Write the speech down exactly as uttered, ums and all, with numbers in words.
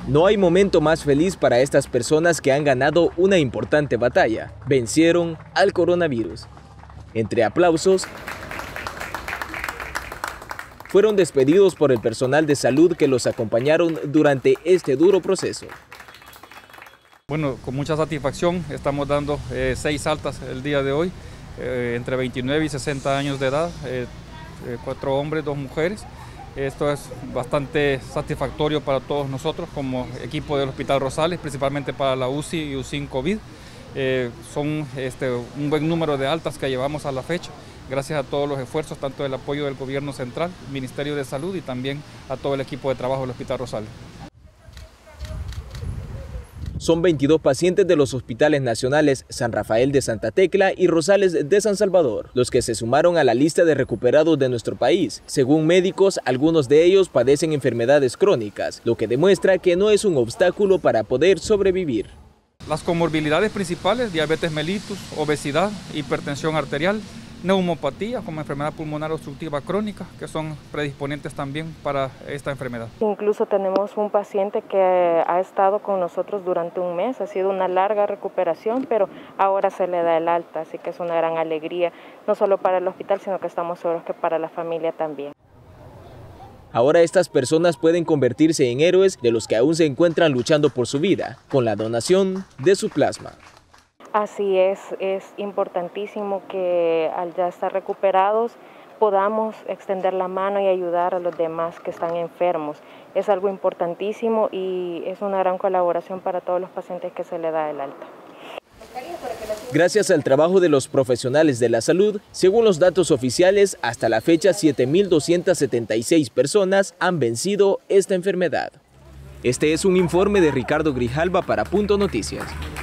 No hay momento más feliz para estas personas que han ganado una importante batalla. Vencieron al coronavirus. Entre aplausos, fueron despedidos por el personal de salud que los acompañaron durante este duro proceso. Bueno, con mucha satisfacción estamos dando eh, seis altas el día de hoy, eh, entre veintinueve y sesenta años de edad, eh, eh, cuatro hombres, dos mujeres. Esto es bastante satisfactorio para todos nosotros como equipo del Hospital Rosales, principalmente para la U C I y U C I N COVID. Eh, son este, un buen número de altas que llevamos a la fecha, gracias a todos los esfuerzos, tanto del apoyo del Gobierno Central, Ministerio de Salud y también a todo el equipo de trabajo del Hospital Rosales. Son veintidós pacientes de los hospitales nacionales San Rafael de Santa Tecla y Rosales de San Salvador, los que se sumaron a la lista de recuperados de nuestro país. Según médicos, algunos de ellos padecen enfermedades crónicas, lo que demuestra que no es un obstáculo para poder sobrevivir. Las comorbilidades principales, diabetes mellitus, obesidad, hipertensión arterial, neumopatía como enfermedad pulmonar obstructiva crónica, que son predisponentes también para esta enfermedad. Incluso tenemos un paciente que ha estado con nosotros durante un mes, ha sido una larga recuperación, pero ahora se le da el alta, así que es una gran alegría, no solo para el hospital, sino que estamos seguros que para la familia también. Ahora estas personas pueden convertirse en héroes de los que aún se encuentran luchando por su vida, con la donación de su plasma. Así es, es importantísimo que al ya estar recuperados podamos extender la mano y ayudar a los demás que están enfermos. Es algo importantísimo y es una gran colaboración para todos los pacientes que se le da el alta. Gracias al trabajo de los profesionales de la salud, según los datos oficiales, hasta la fecha siete mil doscientas setenta y seis personas han vencido esta enfermedad. Este es un informe de Ricardo Grijalva para Punto Noticias.